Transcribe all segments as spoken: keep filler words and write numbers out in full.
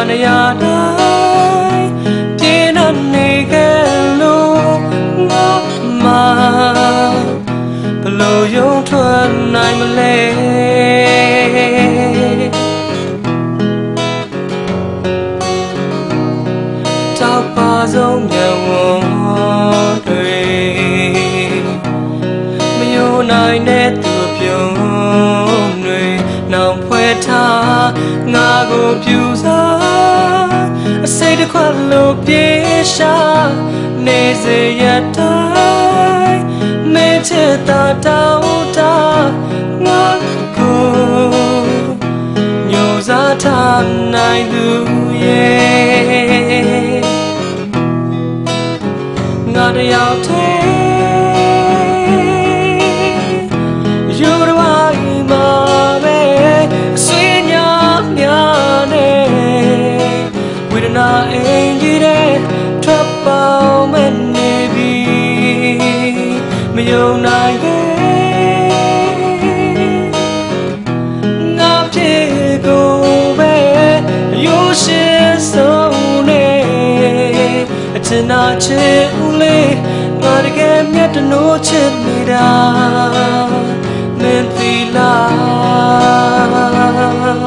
နေရတိုင်းပြင်းနေခဲ့လို့ငါမှဘလို့ယုံထွက်နိုင်မလဲတောက်ပါဆုံးမြတ်ဝန်းတွေမယုံနိုင်တဲ့သူပြုံးတွေနောင်ဖွဲထားငါကိုပြူစားအစိတ်တစ်ခွက်လို့ပြေရှာနေစေရတိုင်းမေ့ချစ်တာတောင်းတာငါကိုညိုစားထားနိုင်သူရဲ့ငါတယောက်တည်းယူရဝိုင်းမှာပဲဆွေးညာများနဲ့ဝေဒနာအင်ကြီးတဲ့ထွက်ပေါင်းမဲ့နေပြီမယုံနိုင်ခဲ့ငါဖြစ်ကိုပဲရိုးရှင်းဆုံးနေအချင်နာချစ်ဦးလေးငါတကယ်မြတ်တနိုးချစ်နေတာမင်းသီလား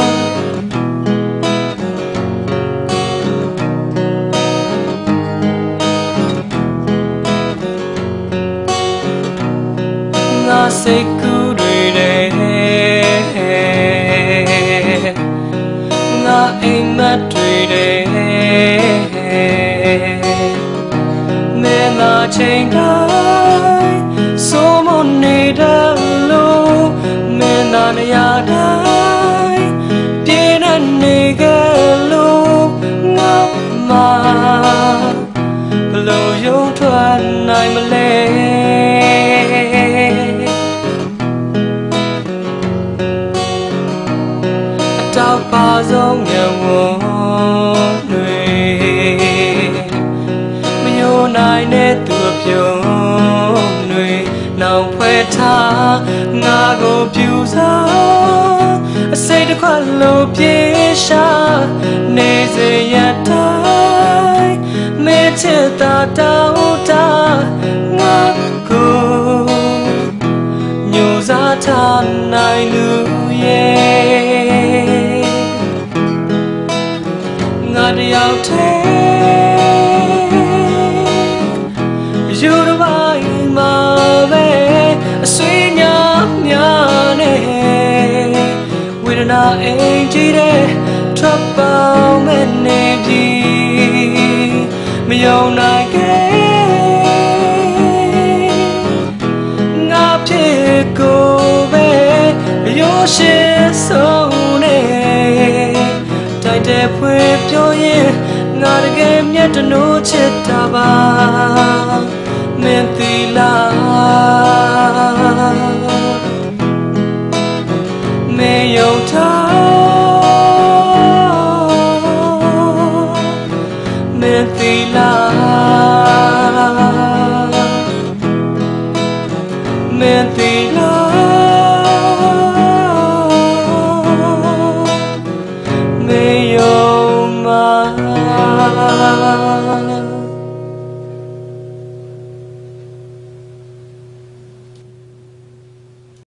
ငါစိတ်ကူးတွေနဲ့ငါအိမ်မက်တွေနဲ့မင်းသာချိန်တိုင်းစိုးမနေတဲ့လို့မင်းသာနေရတိုင်းပြင်းနေခဲ့လို့ငါမှဘလို့ယုံထွက်နိုင်မလဲတောက်ပါဆုံးမြတ်ဝန်းတွေမယုံနိုင်တဲ့သူပြုံးတွေနောင်ဖွဲထားငါကိုပြူစားအစိတ်တစ်ခွက်လို့ပြေရှာနေစေရတိုင်းမေ့ချစ်တာတောင်းတာငါကိုညိုစားထားနိုင်လူရဲ့ငါတယောက်တည်းယူရဝိုင်းမှာပဲအဆွေးညာများနဲ့ဝေဒနာအင်ကြီးတဲ့ထွက်ပေါင်းမဲ့နေပြီမယုံနိုင်ခဲ့ငါဖြစ်ကိုပဲရိုးရှင်းဆုံးနေတိုက်တဲ့ဖွေပြောရင်ငါတကယ်မြတ်တနိုးချစ်တာပါမင်းသီလားမေယုံထား